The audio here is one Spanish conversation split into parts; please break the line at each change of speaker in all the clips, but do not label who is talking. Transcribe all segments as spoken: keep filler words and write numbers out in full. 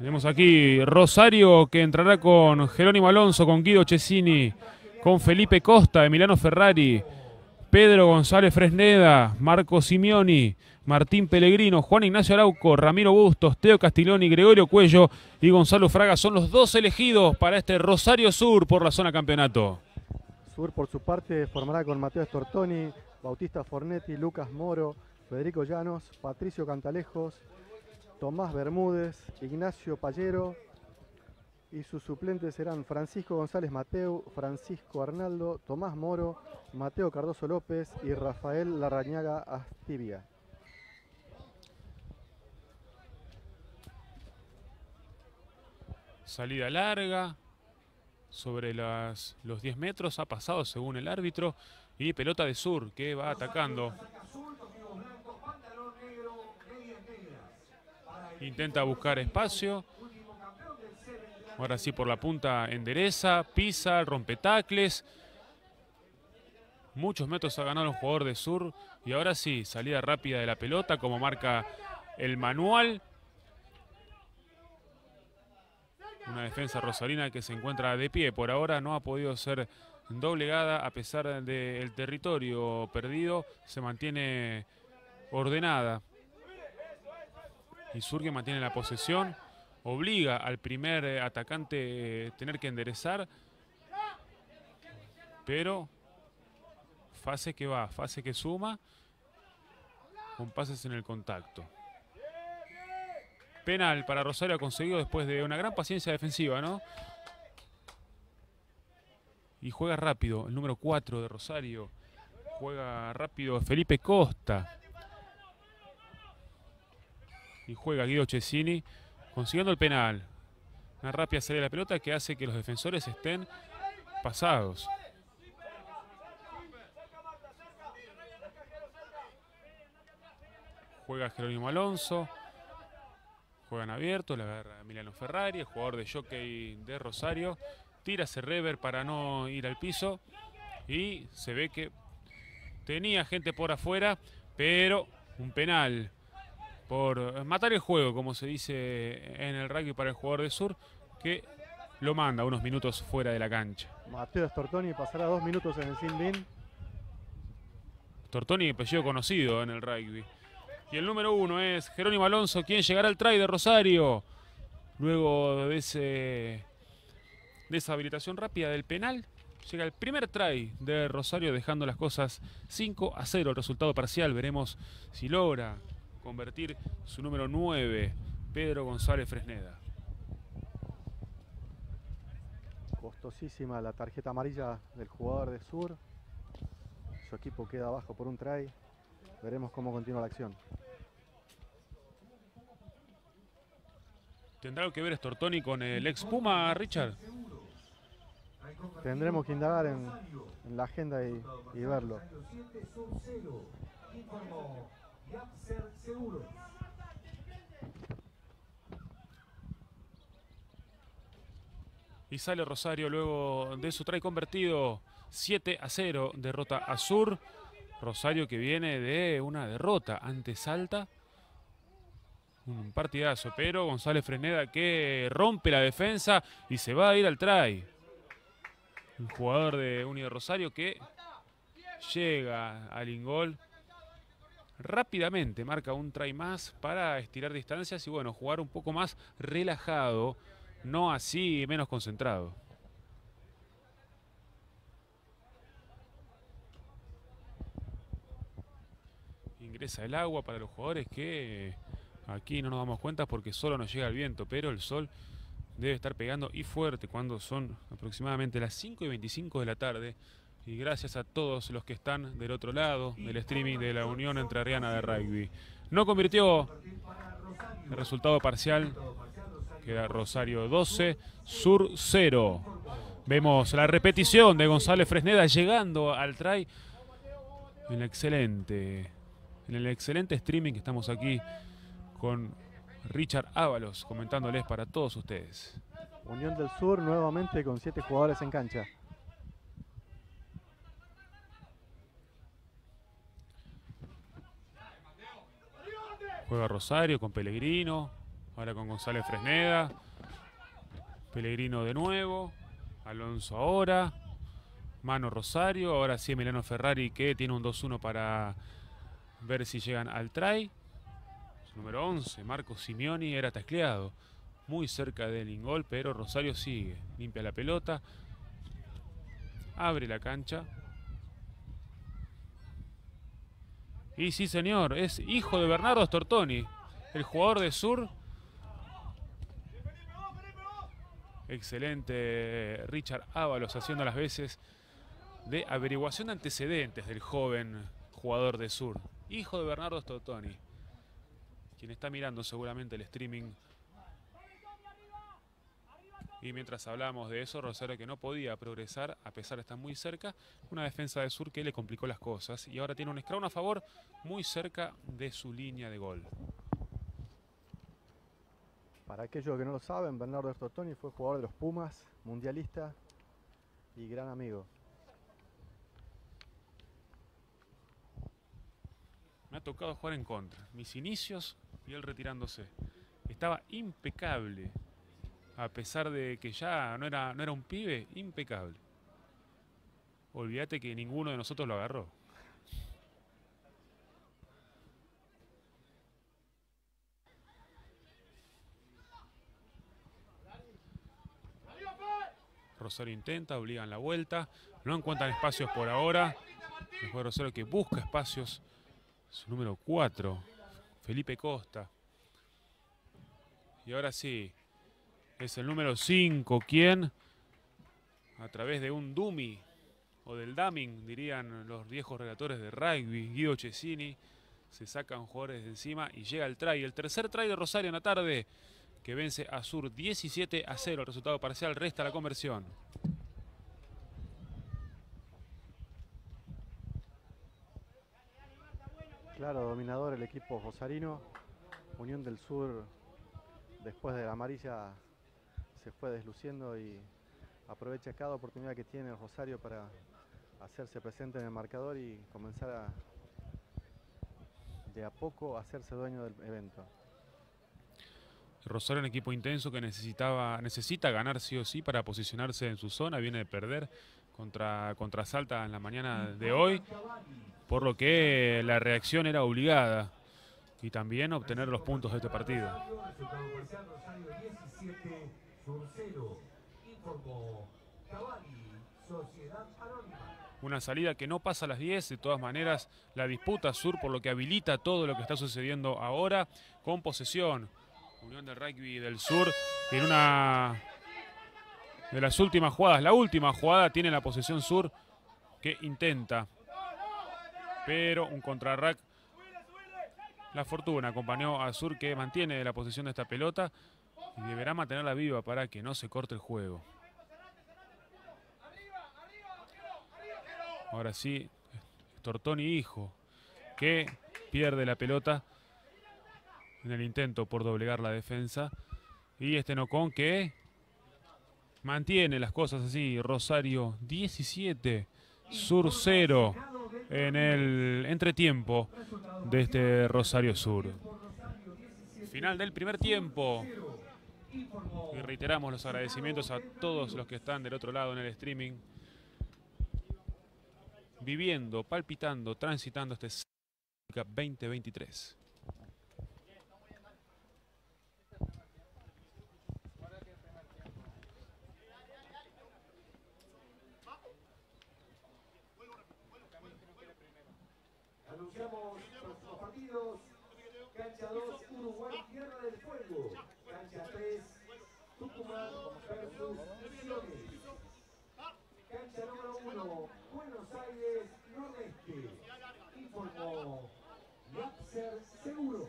Tenemos aquí Rosario, que entrará con Jerónimo Alonso, con Guido Cesini, con Felipe Costa, Emiliano Ferrari, Pedro González Fresneda, Marco Simeoni, Martín Pellegrino, Juan Ignacio Arauco, Ramiro Bustos, Teo Castiglioni, Gregorio Cuello y Gonzalo Fraga son los dos elegidos para este Rosario Sur por la zona campeonato.
Sur, por su parte, formará con Mateo Stortoni, Bautista Fornetti, Lucas Moro, Federico Llanos, Patricio Cantalejos, Tomás Bermúdez, Ignacio Pallero, y sus suplentes serán Francisco González Mateu, Francisco Arnaldo, Tomás Moro, Mateo Cardoso López y Rafael Larrañaga Astivia.
Salida larga, sobre las, los diez metros, ha pasado según el árbitro, y pelota de Sur que va atacando. Intenta buscar espacio. Ahora sí por la punta endereza, pisa, rompe tacles. Muchos metros ha ganado el jugador de Sur. Y ahora sí, salida rápida de la pelota como marca el manual. Una defensa rosarina que se encuentra de pie. Por ahora no ha podido ser doblegada a pesar del territorio perdido. Se mantiene ordenada. Y Sur que mantiene la posesión. Obliga al primer atacante a tener que enderezar. Pero fase que va, fase que suma. Con pases en el contacto. Penal para Rosario ha conseguido después de una gran paciencia defensiva, ¿no? Y juega rápido el número cuatro de Rosario. Juega rápido Felipe Costa. Y juega Guido Cesini, consiguiendo el penal. Una rápida salida de la pelota que hace que los defensores estén pasados. Juega Jerónimo Alonso. Juegan abierto, la agarra Emiliano Ferrari, el jugador de jockey de Rosario. Tira ese rever para no ir al piso. Y se ve que tenía gente por afuera, pero un penal por matar el juego, como se dice en el rugby para el jugador de Sur, que lo manda unos minutos fuera de la cancha.
Mateo Stortoni pasará dos minutos en el sin-bin.
Stortoni, apellido conocido en el rugby. Y el número uno es Jerónimo Alonso, quien llegará al try de Rosario. Luego de, ese, de esa habilitación rápida del penal, llega el primer try de Rosario, dejando las cosas cinco a cero. El resultado parcial, veremos si logra convertir su número nueve, Pedro González Fresneda.
Costosísima la tarjeta amarilla del jugador de Sur. Su equipo queda abajo por un try. Veremos cómo continúa la acción.
¿Tendrá algo que ver Stortoni con el ex Puma, Richard?
Tendremos que indagar en, en la agenda y, y verlo.
Y sale Rosario luego de su try convertido. siete a cero, derrota a Sur. Rosario que viene de una derrota ante Salta. Un partidazo, pero González Fresneda que rompe la defensa y se va a ir al try. Un jugador de Unido Rosario que llega al ingol rápidamente, marca un try más para estirar distancias y bueno, jugar un poco más relajado, no así menos concentrado. Ingresa el agua para los jugadores que aquí no nos damos cuenta porque solo nos llega el viento, pero el sol debe estar pegando y fuerte cuando son aproximadamente las cinco y veinticinco de la tarde. Y gracias a todos los que están del otro lado del streaming de la Unión Entrerriana de Rugby. No convirtió el resultado parcial, queda Rosario doce, Sur cero. Vemos la repetición de González Fresneda llegando al try en el excelente, en el excelente streaming que estamos aquí con Richard Ábalos comentándoles para todos ustedes.
Unión del Sur nuevamente con siete jugadores en cancha.
Juega Rosario con Pellegrino, Ahora con González Fresneda. Pellegrino de nuevo. Alonso ahora. Mano Rosario. Ahora sí Emiliano Ferrari, que tiene un dos uno para ver si llegan al try. Número once, Marco Simeoni, era tacleado. Muy cerca del ingol, pero Rosario sigue. Limpia la pelota. Abre la cancha. Y sí, señor, es hijo de Bernardo Stortoni, el jugador de Sur. Excelente Richard Ábalos haciendo las veces de averiguación de antecedentes del joven jugador de Sur. Hijo de Bernardo Stortoni, quien está mirando seguramente el streaming. Y mientras hablamos de eso, Rosario, que no podía progresar a pesar de estar muy cerca, una defensa de Sur que le complicó las cosas. Y ahora tiene un scrum a favor muy cerca de su línea de gol.
Para aquellos que no lo saben, Bernardo Stortoni fue jugador de los Pumas, mundialista y gran amigo.
Me ha tocado jugar en contra. Mis inicios y él retirándose. Estaba impecable. A pesar de que ya no era, no era un pibe, impecable. Olvídate que ninguno de nosotros lo agarró. Rosario intenta, obligan la vuelta. No encuentran espacios por ahora. El jugador Rosario que busca espacios. Su número cuatro, Felipe Costa. Y ahora sí, es el número cinco quien, a través de un dummy, o del dumming, dirían los viejos relatores de rugby, Guido Cesini, se sacan jugadores de encima y llega el try. El tercer try de Rosario en la tarde, que vence a Sur diecisiete a cero. El resultado parcial, resta la conversión.
Claro, dominador el equipo rosarino. Unión del Sur, después de la amarilla, se fue desluciendo y aprovecha cada oportunidad que tiene el Rosario para hacerse presente en el marcador y comenzar a, de a poco, a hacerse dueño del evento.
Rosario, un equipo intenso que necesitaba, necesita ganar sí o sí para posicionarse en su zona. Viene de perder contra, contra Salta en la mañana de hoy, por lo que la reacción era obligada y también obtener los puntos de este partido. Una salida que no pasa a las diez, de todas maneras la disputa Sur, por lo que habilita todo lo que está sucediendo ahora con posesión. Unión del Rugby del Sur en una de las últimas jugadas, la última jugada, tiene la posesión Sur, que intenta, pero un contrarrack. La fortuna acompañó a Sur, que mantiene la posesión de esta pelota y deberá mantenerla viva para que no se corte el juego. Ahora sí, Stortoni hijo, que pierde la pelota en el intento por doblegar la defensa. Y este Nocón que mantiene las cosas así. Rosario diecisiete, Sur cero en el entretiempo de este Rosario Sur. Final del primer tiempo. Y reiteramos los agradecimientos a todos los que están del otro lado en el streaming, viviendo, palpitando, transitando este veinte veintitrés.
Anunciamos los partidos. Cancha dos, Uruguay, Tierra del Fuego. Cancha tres, Tucumán versus Misiones. Cancha número uno, Buenos Aires, Nordeste. Informó Lapser Seguros.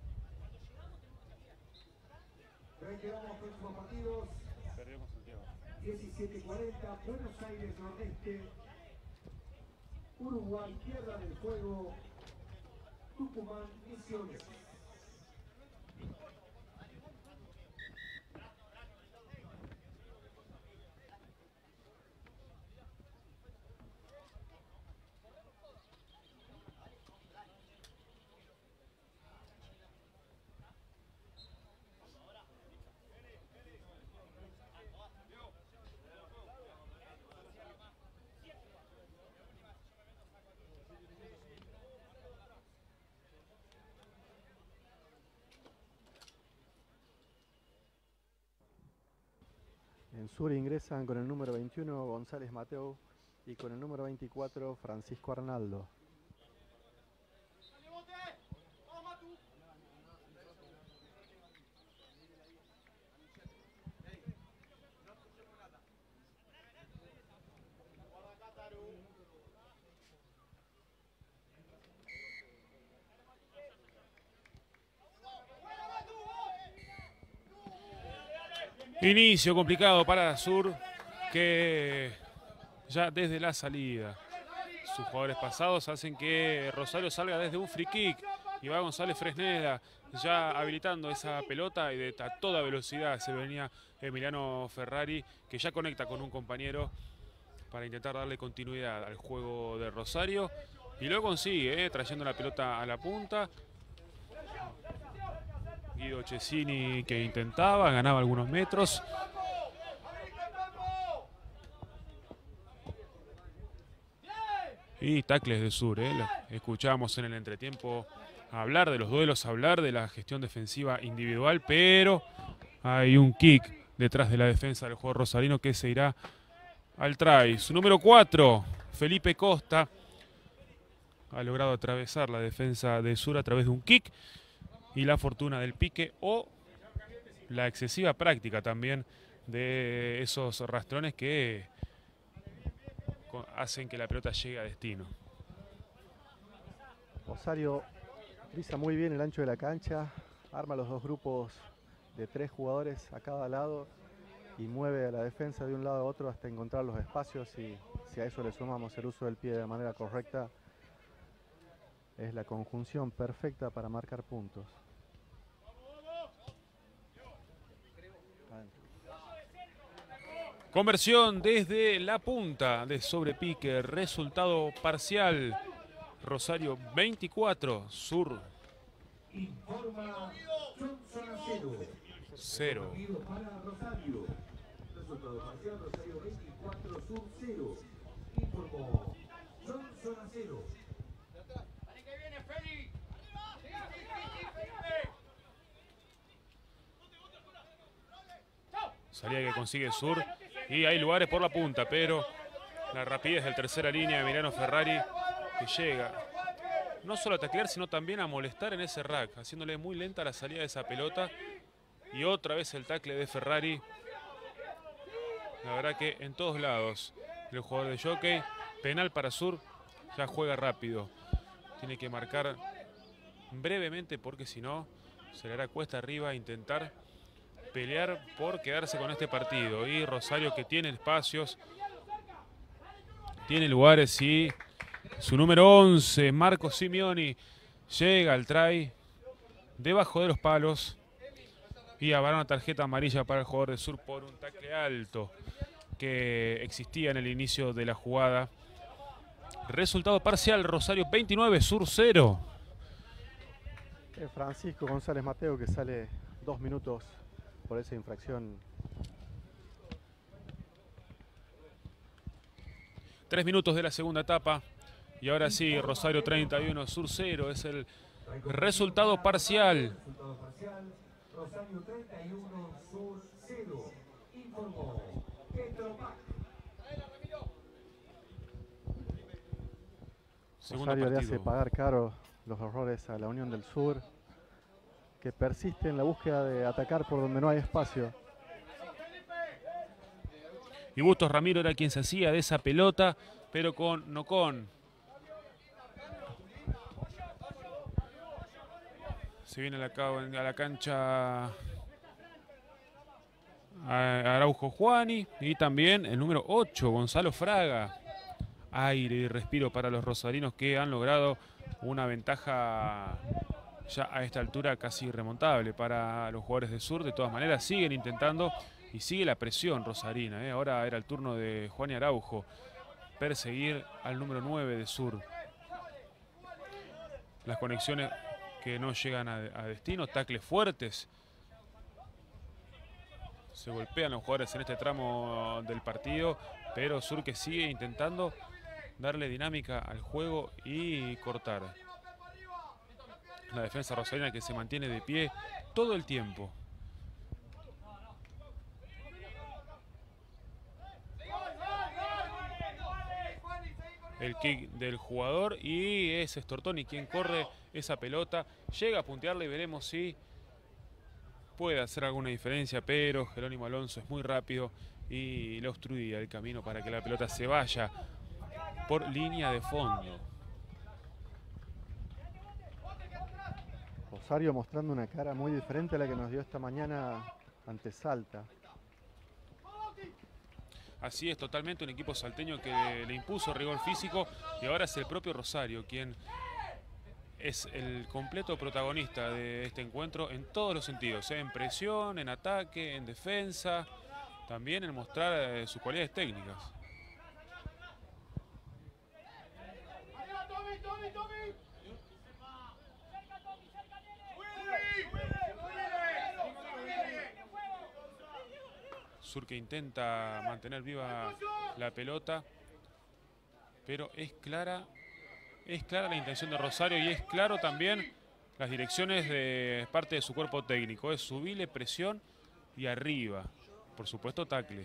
Reiteramos próximos partidos.
Perdió con Santiago.
diecisiete cuarenta, Buenos Aires Nordeste, Uruguay, Tierra del Fuego, Tucumán, Misiones.
En sur ingresan con el número veintiuno González Mateo y con el número veinticuatro Francisco Arnaldo.
Inicio complicado para Sur, que ya desde la salida sus jugadores pasados hacen que Rosario salga desde un free kick y va González Fresneda ya habilitando esa pelota y de a toda velocidad se venía Emiliano Ferrari, que ya conecta con un compañero para intentar darle continuidad al juego de Rosario y lo consigue, eh, trayendo la pelota a la punta. Guido Cesini, que intentaba, ganaba algunos metros. Y tacles de Sur, ¿eh? Escuchábamos en el entretiempo hablar de los duelos, hablar de la gestión defensiva individual, pero hay un kick detrás de la defensa del jugador rosarino que se irá al try. Su número cuatro, Felipe Costa, ha logrado atravesar la defensa de Sur a través de un kick. Y la fortuna del pique o la excesiva práctica también de esos rastrones que hacen que la pelota llegue a destino.
Rosario frisa muy bien el ancho de la cancha, arma los dos grupos de tres jugadores a cada lado y mueve a la defensa de un lado a otro hasta encontrar los espacios, y si a eso le sumamos el uso del pie de manera correcta, es la conjunción perfecta para marcar puntos.
Conversión desde la punta de sobrepique, resultado parcial, Rosario veinticuatro, Sur
Informa Johnson a cero.
cero.
Para Rosario. Resultado parcial, Rosario veinticuatro, Sur cero. Informó Johnson a cero.
Salida que consigue Sur y hay lugares por la punta, pero la rapidez del tercera línea de Emiliano Ferrari, que llega no solo a taclear sino también a molestar en ese rack, haciéndole muy lenta la salida de esa pelota. Y otra vez el tackle de Ferrari. La verdad que en todos lados el jugador de Jockey. Penal para Sur, ya juega rápido, tiene que marcar brevemente porque si no se le hará cuesta arriba intentar pelear por quedarse con este partido. Y Rosario, que tiene espacios, tiene lugares, y su número once, Marco Simeoni, llega al try debajo de los palos y habrá una tarjeta amarilla para el jugador de Sur por un tackle alto que existía en el inicio de la jugada. Resultado parcial, Rosario veintinueve, Sur cero.
Francisco González Mateo, que sale dos minutos por esa infracción.
Tres minutos de la segunda etapa. Y ahora sí, Rosario treinta y uno, Sur cero. Es el resultado parcial.
Resultado parcial, Rosario treinta y uno, Sur cero. Informó Petropac.
Rosario le hace pagar caro los errores a la Unión del Sur, que persiste en la búsqueda de atacar por donde no hay espacio.
Y Bustos Ramiro era quien se hacía de esa pelota, pero con Nocón. Se viene a la, a la cancha Araujo Juani y también el número ocho, Gonzalo Fraga. Aire y respiro para los rosarinos que han logrado una ventaja ya a esta altura casi irremontable para los jugadores de Sur. De todas maneras siguen intentando y sigue la presión rosarina, ¿eh? Ahora era el turno de Juan y Araujo perseguir al número nueve de Sur. Las conexiones que no llegan a, a destino, tacles fuertes. Se golpean los jugadores en este tramo del partido, pero Sur que sigue intentando darle dinámica al juego y cortar. La defensa rosarina que se mantiene de pie todo el tiempo. El kick del jugador y es Stortoni quien corre esa pelota. Llega a puntearle y veremos si puede hacer alguna diferencia, pero Jerónimo Alonso es muy rápido y le obstruía el camino para que la pelota se vaya por línea de fondo.
Rosario mostrando una cara muy diferente a la que nos dio esta mañana ante Salta.
Así es, totalmente un equipo salteño que le, le impuso rigor físico y ahora es el propio Rosario quien es el completo protagonista de este encuentro en todos los sentidos, ¿eh? En presión, en ataque, en defensa, también en mostrar eh, sus cualidades técnicas. Sur que intenta mantener viva la pelota, pero es clara, es clara la intención de Rosario y es claro también las direcciones de parte de su cuerpo técnico. Es subirle presión y arriba, por supuesto tacle.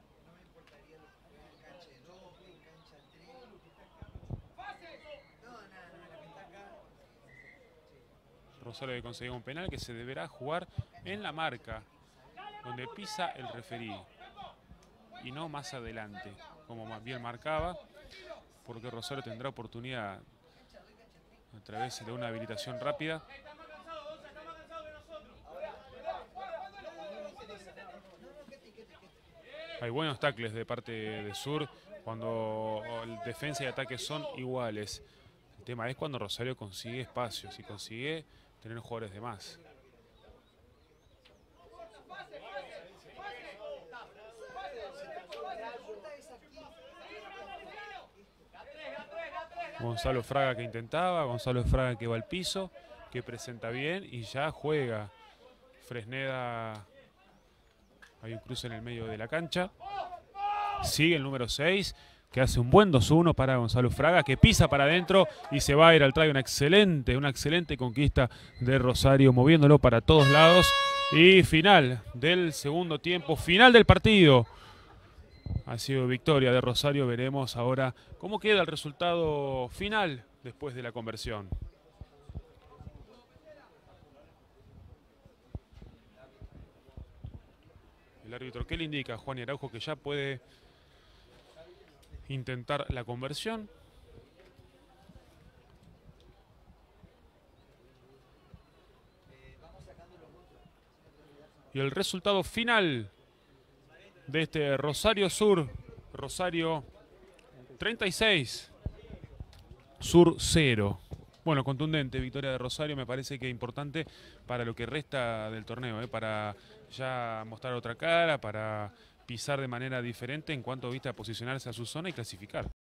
Rosario que consiguió un penal que se deberá jugar en la marca, donde pisa el referí y no más adelante, como más bien marcaba, porque Rosario tendrá oportunidad a través de una habilitación rápida. Hay buenos tacles de parte de Sur cuando el defensa y ataque son iguales. El tema es cuando Rosario consigue espacios y consigue tener jugadores de más. Gonzalo Fraga que intentaba, Gonzalo Fraga que va al piso, que presenta bien y ya juega. Fresneda, hay un cruce en el medio de la cancha. Sigue el número seis, que hace un buen dos uno para Gonzalo Fraga, que pisa para adentro y se va a ir al trague. Una excelente, una excelente conquista de Rosario, moviéndolo para todos lados. Y final del segundo tiempo, final del partido. Ha sido victoria de Rosario. Veremos ahora cómo queda el resultado final después de la conversión. El árbitro que le indica a Juan Araujo que ya puede intentar la conversión. Y el resultado final de este Rosario Sur, Rosario treinta y seis, Sur cero. Bueno, contundente victoria de Rosario, me parece que es importante para lo que resta del torneo, ¿eh? Para ya mostrar otra cara, para pisar de manera diferente en cuanto viste a posicionarse a su zona y clasificar.